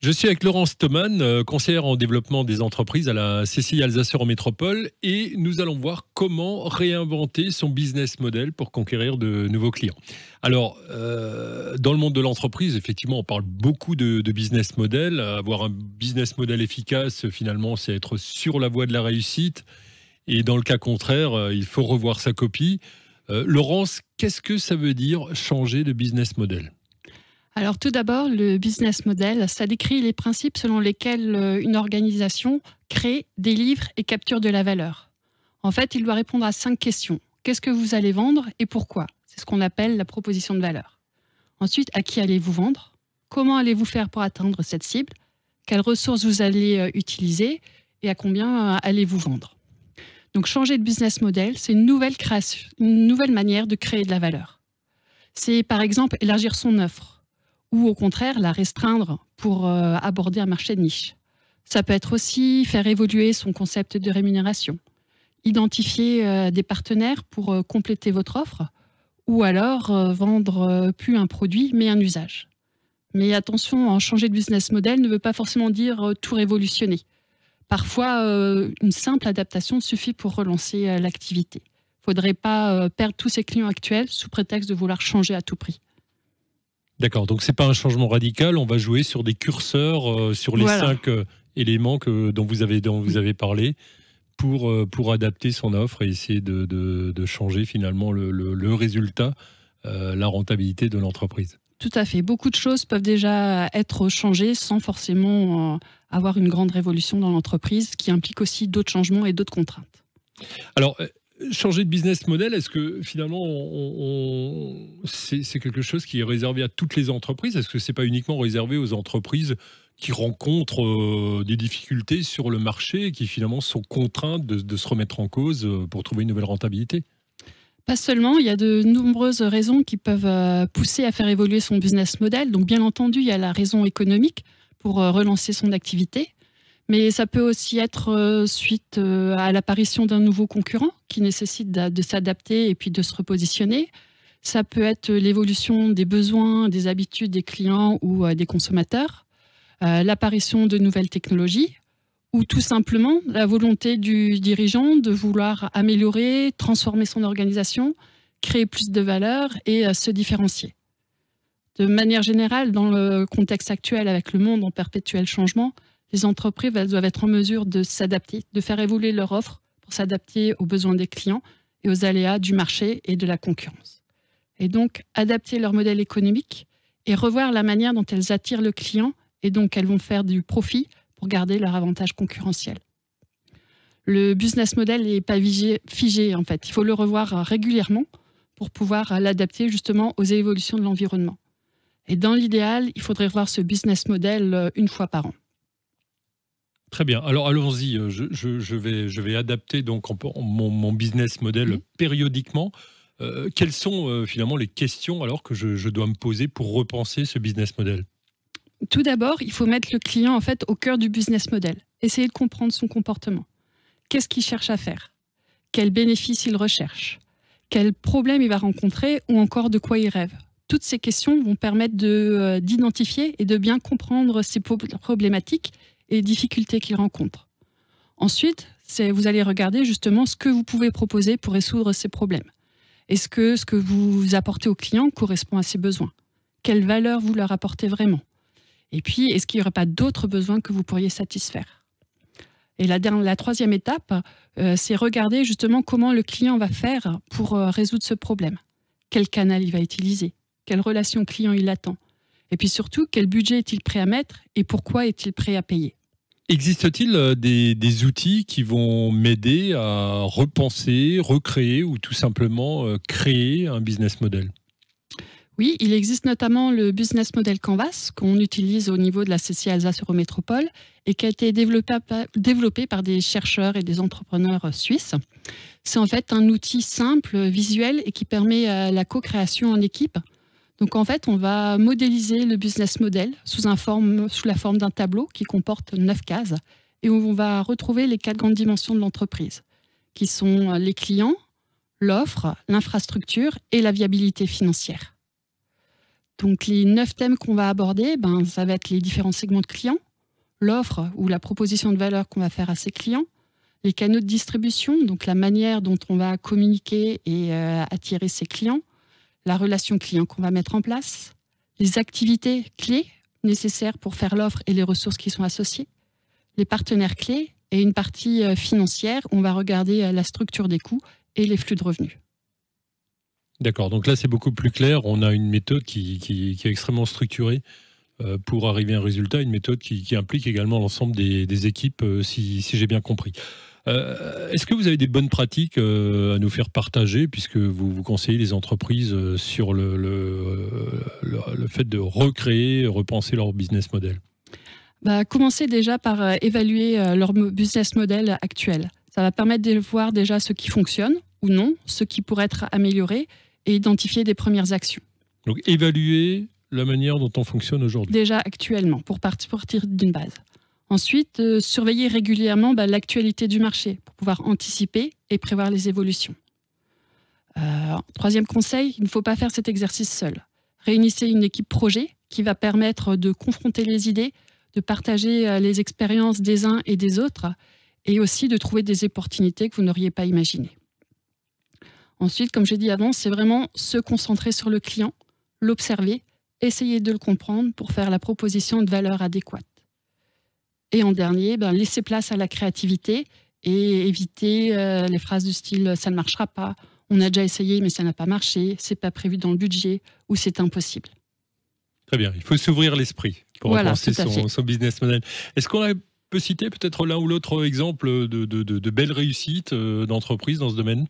Je suis avec Laurence Thoman, conseillère en développement des entreprises à la CCI Alsace-Eurométropole, et nous allons voir comment réinventer son business model pour conquérir de nouveaux clients. Alors, dans le monde de l'entreprise, effectivement, on parle beaucoup de business model. Avoir un business model efficace, finalement, c'est être sur la voie de la réussite. Et dans le cas contraire, il faut revoir sa copie. Laurence, qu'est-ce que ça veut dire changer de business model ? Alors tout d'abord, le business model, ça décrit les principes selon lesquels une organisation crée, délivre et capture de la valeur. En fait, il doit répondre à 5 questions. Qu'est-ce que vous allez vendre et pourquoi ? C'est ce qu'on appelle la proposition de valeur. Ensuite, à qui allez-vous vendre ? Comment allez-vous faire pour atteindre cette cible ? Quelles ressources vous allez utiliser et à combien allez-vous vendre ? Donc changer de business model, c'est une nouvelle création, une nouvelle manière de créer de la valeur. C'est par exemple élargir son offre, ou au contraire la restreindre pour aborder un marché de niche. Ça peut être aussi faire évoluer son concept de rémunération, identifier des partenaires pour compléter votre offre, ou alors vendre plus un produit mais un usage. Mais attention, en changer de business model ne veut pas forcément dire tout révolutionner. Parfois, une simple adaptation suffit pour relancer l'activité. Il ne faudrait pas perdre tous ses clients actuels sous prétexte de vouloir changer à tout prix. D'accord, donc c'est pas un changement radical, on va jouer sur des curseurs, sur les 5 éléments dont vous avez parlé pour adapter son offre et essayer de changer finalement le résultat, la rentabilité de l'entreprise. Tout à fait, beaucoup de choses peuvent déjà être changées sans forcément avoir une grande révolution dans l'entreprise qui implique aussi d'autres changements et d'autres contraintes. Alors, changer de business model, est-ce que finalement c'est quelque chose qui est réservé à toutes les entreprises ? Est-ce que c'est pas uniquement réservé aux entreprises qui rencontrent des difficultés sur le marché et qui finalement sont contraintes de se remettre en cause pour trouver une nouvelle rentabilité ? Pas seulement, il y a de nombreuses raisons qui peuvent pousser à faire évoluer son business model. Donc bien entendu, il y a la raison économique pour relancer son activité. Mais ça peut aussi être suite à l'apparition d'un nouveau concurrent qui nécessite de s'adapter et puis de se repositionner. Ça peut être l'évolution des besoins, des habitudes des clients ou des consommateurs, l'apparition de nouvelles technologies ou tout simplement la volonté du dirigeant de vouloir améliorer, transformer son organisation, créer plus de valeur et se différencier. De manière générale, dans le contexte actuel avec le monde en perpétuel changement, les entreprises doivent être en mesure de s'adapter, de faire évoluer leur offre pour s'adapter aux besoins des clients et aux aléas du marché et de la concurrence. Et donc, adapter leur modèle économique et revoir la manière dont elles attirent le client et donc elles vont faire du profit pour garder leur avantage concurrentiel. Le business model n'est pas figé en fait. Il faut le revoir régulièrement pour pouvoir l'adapter justement aux évolutions de l'environnement. Et dans l'idéal, il faudrait revoir ce business model une fois par an. Très bien. Alors allons-y. Je vais adapter donc mon business model périodiquement. Quelles sont finalement les questions alors que je dois me poser pour repenser ce business model ? Tout d'abord, il faut mettre le client en fait au cœur du business model. Essayer de comprendre son comportement. Qu'est-ce qu'il cherche à faire ? Quels bénéfices il recherche ? Quels problèmes il va rencontrer ou encore de quoi il rêve ? Toutes ces questions vont permettre d'identifier et de bien comprendre ces problématiques et les difficultés qu'il rencontre. Ensuite, vous allez regarder justement ce que vous pouvez proposer pour résoudre ces problèmes. Est-ce que ce que vous apportez aux clients correspond à ses besoins ? Quelle valeur vous leur apportez vraiment ? Et puis, est-ce qu'il n'y aurait pas d'autres besoins que vous pourriez satisfaire ? Et la troisième étape, c'est regarder justement comment le client va faire pour résoudre ce problème. Quel canal il va utiliser ? Quelle relation client il attend ? Et puis surtout, quel budget est-il prêt à mettre et pourquoi est-il prêt à payer ? Existe-t-il des outils qui vont m'aider à repenser, recréer ou tout simplement créer un business model ? Oui, il existe notamment le Business Model Canvas qu'on utilise au niveau de la CCI Alsace-Eurométropole et qui a été développé par des chercheurs et des entrepreneurs suisses. C'est en fait un outil simple, visuel et qui permet la co-création en équipe. Donc en fait, on va modéliser le business model sous la forme d'un tableau qui comporte 9 cases et où on va retrouver les 4 grandes dimensions de l'entreprise, qui sont les clients, l'offre, l'infrastructure et la viabilité financière. Donc les 9 thèmes qu'on va aborder, ça va être les différents segments de clients, l'offre ou la proposition de valeur qu'on va faire à ses clients, les canaux de distribution, donc la manière dont on va communiquer et attirer ses clients, la relation client qu'on va mettre en place, les activités clés nécessaires pour faire l'offre et les ressources qui sont associées, les partenaires clés et une partie financière où on va regarder la structure des coûts et les flux de revenus. D'accord, donc là c'est beaucoup plus clair, on a une méthode qui est extrêmement structurée pour arriver à un résultat, une méthode qui implique également l'ensemble des équipes, si j'ai bien compris. Est-ce que vous avez des bonnes pratiques à nous faire partager, puisque vous conseillez les entreprises sur le fait de recréer, repenser leur business model? Commencez déjà par évaluer leur business model actuel. Ça va permettre de voir déjà ce qui fonctionne ou non, ce qui pourrait être amélioré et identifier des premières actions. Donc évaluer la manière dont on fonctionne aujourd'hui. Déjà actuellement, pour partir d'une base. Ensuite, surveiller régulièrement l'actualité du marché pour pouvoir anticiper et prévoir les évolutions. Troisième conseil, il ne faut pas faire cet exercice seul. Réunissez une équipe projet qui va permettre de confronter les idées, de partager les expériences des uns et des autres et aussi de trouver des opportunités que vous n'auriez pas imaginées. Ensuite, comme j'ai dit avant, c'est vraiment se concentrer sur le client, l'observer, essayer de le comprendre pour faire la proposition de valeur adéquate. Et en dernier, laisser place à la créativité et éviter les phrases du style « ça ne marchera pas »,« on a déjà essayé mais ça n'a pas marché »,« c'est pas prévu dans le budget » ou « c'est impossible ». Très bien, il faut s'ouvrir l'esprit pour repenser son business model. Est-ce qu'on peut citer peut-être l'un ou l'autre exemple de belles réussites d'entreprise dans ce domaine?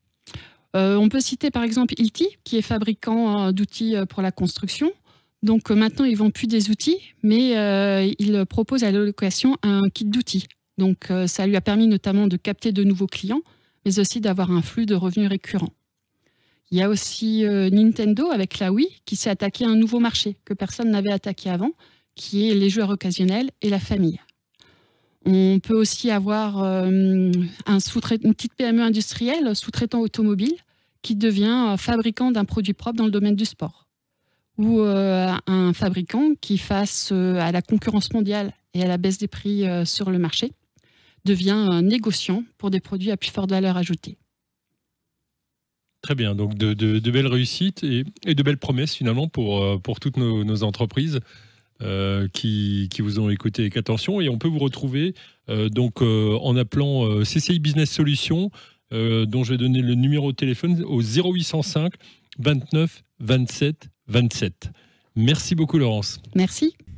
On peut citer par exemple Hilti, qui est fabricant d'outils pour la construction. Donc maintenant, ils ne vendent plus des outils, mais ils proposent à la location un kit d'outils. Donc ça lui a permis notamment de capter de nouveaux clients, mais aussi d'avoir un flux de revenus récurrents. Il y a aussi Nintendo avec la Wii, qui s'est attaqué à un nouveau marché que personne n'avait attaqué avant, qui est les joueurs occasionnels et la famille. On peut aussi avoir une petite PME industrielle, sous-traitant automobile, qui devient fabricant d'un produit propre dans le domaine du sport. Ou un fabricant qui, face à la concurrence mondiale et à la baisse des prix sur le marché, devient négociant pour des produits à plus forte valeur ajoutée. Très bien, donc de belles réussites et de belles promesses finalement pour toutes nos entreprises. Qui vous ont écouté avec attention, et on peut vous retrouver en appelant CCI Business Solutions, dont je vais donner le numéro de téléphone au 0805 29 27 27. Merci beaucoup Laurence. Merci.